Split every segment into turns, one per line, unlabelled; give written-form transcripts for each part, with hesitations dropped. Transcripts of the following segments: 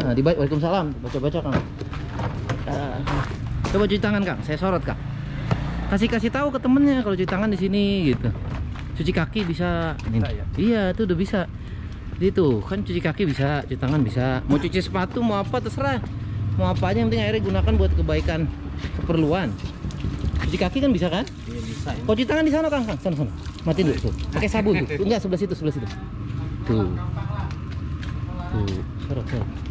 Nah, dibaca. Waalaikumsalam. Baca-baca Kang. Coba cuci tangan Kang. Saya sorot Kang. Kasih tahu ke temennya kalau cuci tangan di sini gitu. Cuci kaki bisa. Iya, itu udah bisa. Itu kan cuci kaki bisa, cuci tangan bisa. Mau cuci sepatu, mau apa terserah. Mau apa aja yang penting airnya gunakan buat kebaikan keperluan. Cuci kaki kan bisa kan?
Iya bisa ya.
Kalau cuci tangan di sana Kang, sana. Matiin dulu tuh. Pakai sabun tuh. Enggak, sebelah situ. Tuh. Sorot.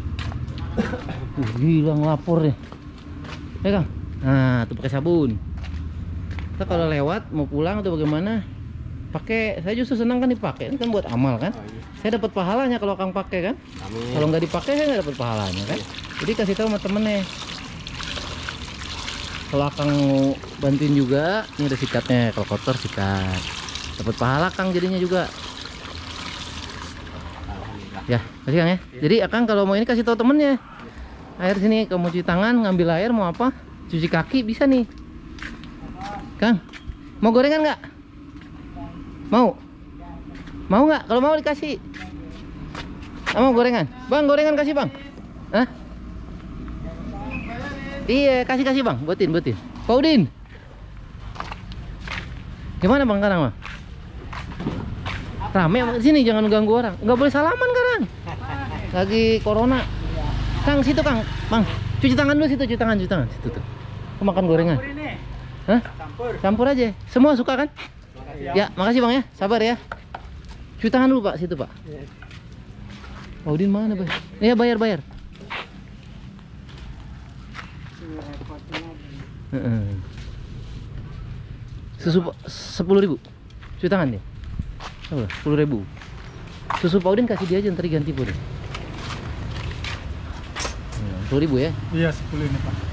Gila ngelapor nih. Ya Kang. Nah, tuh pakai sabun. Kita kalau lewat mau pulang atau bagaimana, pakai. Saya justru senang kan dipakai. Ini kan buat amal kan. Saya dapat pahalanya kalau Kang pakai kan. Kalau nggak dipakai saya nggak dapat pahalanya kan. Jadi kasih tahu sama temennya. Kalau Kang mau bantuin juga, ini ada sikatnya. Kalau kotor sikat. Dapat pahala Kang jadinya juga. Ya, kasih Kang ya. Jadi Kang kalau mau ini kasih tahu temennya. Air sini, kalau mau cuci tangan, ngambil air, mau apa? Cuci kaki bisa nih. Kang, mau gorengan nggak? Mau? Mau nggak? Kalau mau dikasih. Mau gorengan? Bang, gorengan kasih bang. Hah? Iya, kasih bang. Buatin. Pak Udin. Gimana bang sekarang bang? Rame di sini, jangan ganggu orang. Nggak boleh salaman sekarang. Lagi corona. Kang, situ Kang. Bang, cuci tangan dulu situ, cuci tangan. Situ tuh. Aku makan gorengan. Hah? Campur aja. Semua suka kan? Ya, makasih bang ya. Sabar ya. Cuci tangan dulu Pak, situ Pak. Pak Udin mana Pak? Iya bayar. Susu 10.000. Cuci tangan dia. 10.000. Susu Pak Udin kasih dia aja, ntar ganti Pak Udin. 10.000 ya?
Iya 10 ini Pak.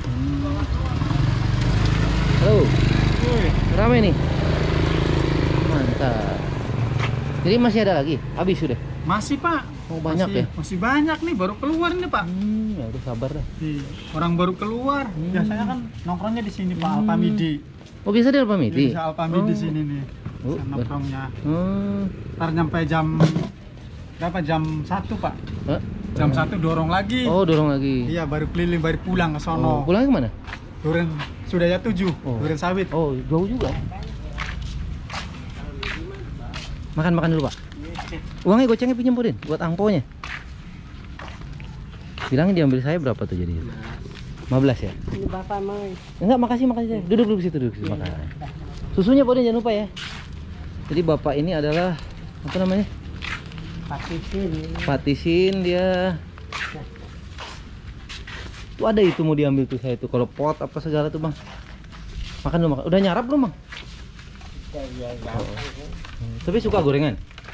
Halo. Ramai nih. Mantap. Jadi masih ada lagi? Habis sudah?
Masih Pak.
Oh banyak ya?
Masih banyak nih, baru keluar ini Pak.
Ya udah sabar dah.
Orang baru keluar. Biasanya kan nongkrongnya di sini Pak, Alpamidi.
Oh biasa di Alpamidi?
Bisa Alpamidi di sini nih. Bisa nongkrongnya. Ntar nyampe jam berapa? Jam 1 Pak. Jam 1 dorong lagi.
Oh dorong lagi.
Iya baru keliling, baru pulang ke sono.
Pulangnya kemana?
Duren Sudaya 7, Duren Sawit.
Oh jauh juga. Makan dulu Pak. Uangnya gocengnya pinjam Pudin buat angponya. Bilangin diambil saya berapa tuh jadi? 15 ya?
Ini Bapak mau.
Enggak, makasih. Duduk situ. Makan. Susunya Pudin jangan lupa ya. Jadi Bapak ini adalah apa namanya? Patisin dia. Tuh ada itu mau diambil tuh saya tuh kalau pot apa segala tuh Bang. Makan dulu makan. Udah nyarap belum Bang? Tapi suka gorengan?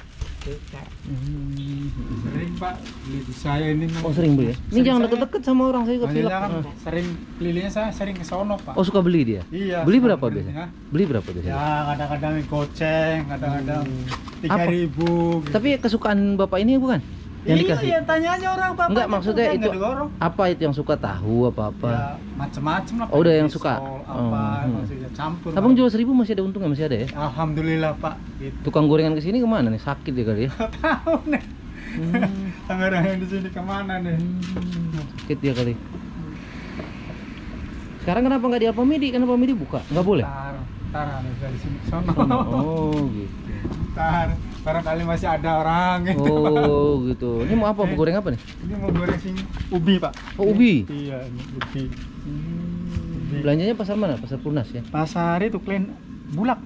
Sering Pak beli di saya ini.
Oh sering beli ya? Ini jangan deket-deket sama orang, saya juga pilek.
Kan sering kelilingnya, saya sering ke sono Pak.
Oh suka beli dia?
Iya.
Beli berapa biasanya? Beli berapa biasanya?
Ya kadang-kadang goceng, kadang-kadang 3.000 gitu.
Tapi kesukaan Bapak ini bukan? Yang dikasih?
Iya, tanya aja orang Bapak.
Enggak, maksudnya itu apa itu yang suka tahu apa-apa?
Ya, macam-macam lah.
Oh, udah yang suka.
Apa maksudnya campur.
Abang jual 1.000 masih ada untungnya, masih ada ya?
Alhamdulillah Pak. Gitu.
Tukang gorengan ke sini kemana nih? Sakit dia kali ya?
Tahu nih. Tangerang yang di sini kemana nih?
Sakit dia kali. Sekarang kenapa nggak di Alpamidi? Kenapa Alpamidi buka? Nggak boleh?
Ntar harus dari sini ke sono.
Oh gitu.
Ntar barangkali masih ada orang gitu.
Oh gitu. Ini mau apa? Mau goreng apa nih?
Ini mau goreng sing ubi Pak.
Oh ubi?
Iya ini ubi.
Belanjanya pasar mana? Pasar Purnas ya?
Pasar itu Klen Bulak.